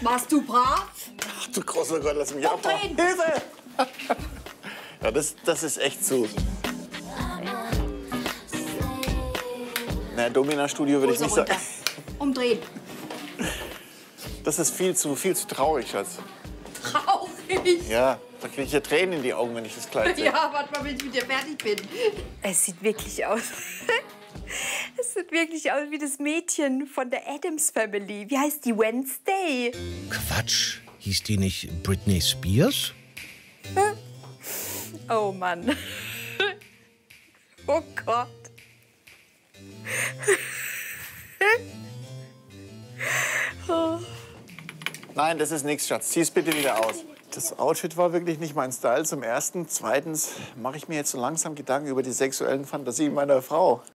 Warst du brav? Ach du großer Gott, lass mich abhauen. Umdrehen. Hilfe! Ja, das ist echt zu. Na, Domina-Studio würde ich nicht sagen. Umdrehen. Das ist viel zu traurig, Schatz. Traurig. Ja, da kriege ich ja Tränen in die Augen, wenn ich das Kleid sehe. Ja, warte mal, bis ich mit dir fertig bin. Es sieht wirklich aus. Es sieht wirklich aus wie das Mädchen von der Addams Family. Wie heißt die? Wednesday? Quatsch. Hieß die nicht Britney Spears? Oh Mann. Oh Gott. Nein, das ist nichts, Schatz. Zieh's bitte wieder aus. Das Outfit war wirklich nicht mein Style zum Ersten. Zweitens mache ich mir jetzt so langsam Gedanken über die sexuellen Fantasien meiner Frau.